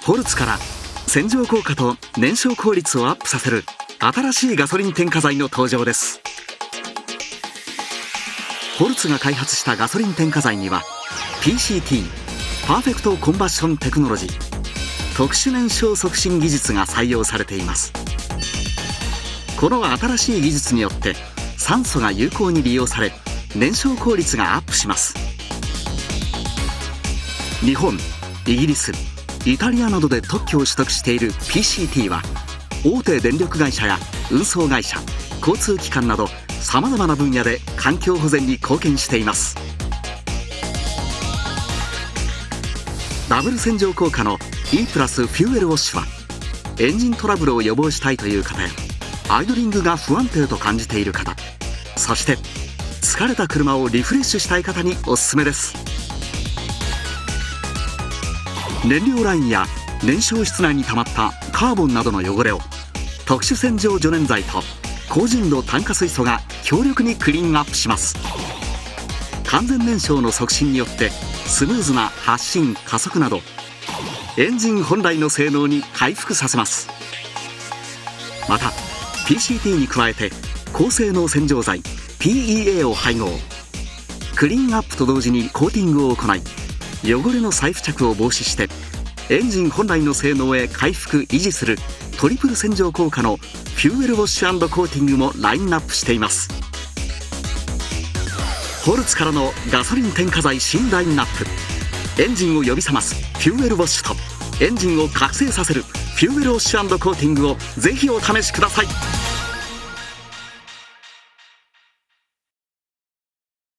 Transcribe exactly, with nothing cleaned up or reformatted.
ホルツから洗浄効果と燃焼効率をアップさせる新しいガソリン添加剤の登場です。ホルツが開発したガソリン添加剤には ピーシーティー パーフェクトコンバッションテクノロジー特殊燃焼促進技術が採用されています。この新しい技術によって酸素が有効に利用され燃焼効率がアップします。日本、イギリス、イタリアなどで特許を取得している ピーシーティー は大手電力会社や運送会社、交通機関などさまざまな分野で環境保全に貢献しています。ダブル洗浄効果の E プラスフューエルウォッシュはエンジントラブルを予防したいという方やアイドリングが不安定と感じている方、そして疲れた車をリフレッシュしたい方におすすめです。燃料ラインや燃焼室内に溜まったカーボンなどの汚れを特殊洗浄除粘剤と高純度炭化水素が強力にクリーンアップします。完全燃焼の促進によってスムーズな発進加速などエンジン本来の性能に回復させます。また ピーシーティー に加えて高性能洗浄剤 ピーイーエー を配合。クリーンアップと同時にコーティングを行い汚れの再付着を防止してエンジン本来の性能へ回復維持するトリプル洗浄効果のフューエルウォッシュ&コーティングもラインナップしています。ホルツからのガソリン添加剤新ラインナップ、エンジンを呼び覚ますフューエルウォッシュとエンジンを覚醒させるフューエルウォッシュ&コーティングをぜひお試しください。